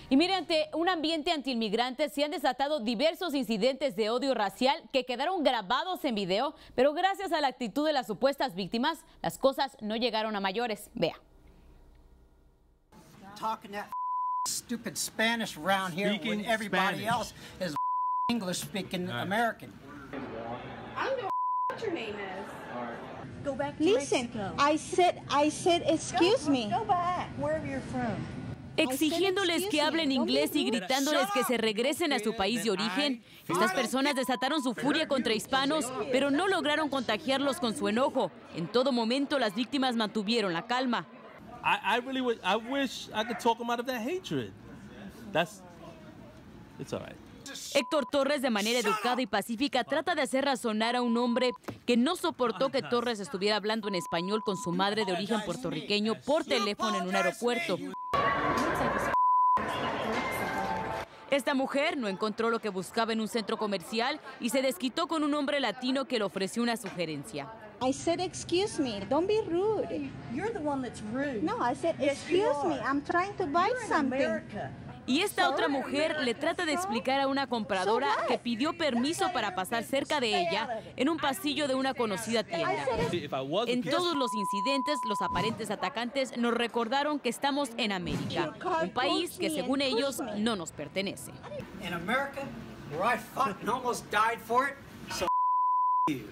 Y mire, ante un ambiente antiinmigrantes se han desatado diversos incidentes de odio racial que quedaron grabados en video, pero gracias a la actitud de las supuestas víctimas, las cosas no llegaron a mayores. Vea. Talking that stupid Spanish around here when everybody else is English speaking American. I don't know what your name is. Go back to Listen, Mexico. I said, excuse me. Go back, wherever you're from. Exigiéndoles que hablen inglés y gritándoles que se regresen a su país de origen. Estas personas desataron su furia contra hispanos, pero no lograron contagiarlos con su enojo. En todo momento, las víctimas mantuvieron la calma. I wish I could talk them out of that hatred. It's all right. Héctor Torres, de manera educada y pacífica, trata de hacer razonar a un hombre que no soportó que Torres estuviera hablando en español con su madre de origen puertorriqueño por teléfono en un aeropuerto. Esta mujer no encontró lo que buscaba en un centro comercial y se desquitó con un hombre latino que le ofreció una sugerencia. I said, excuse me, don't be rude. You're the one that's rude. No, I said, Yes, you excuse me, are. I'm trying to buy You're in something. America. Y esta otra mujer le trata de explicar a una compradora que pidió permiso para pasar cerca de ella en un pasillo de una conocida tienda. En todos los incidentes, los aparentes atacantes nos recordaron que estamos en América, un país que según ellos no nos pertenece. In America, where I fought and almost died for it, so you.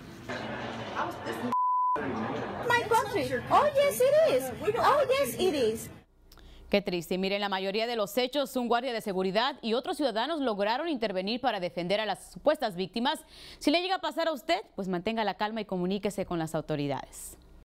My country. Oh, yes, it is. Oh, yes, it is. Qué triste. Miren, la mayoría de los hechos, un guardia de seguridad y otros ciudadanos lograron intervenir para defender a las supuestas víctimas. Si le llega a pasar a usted, pues mantenga la calma y comuníquese con las autoridades.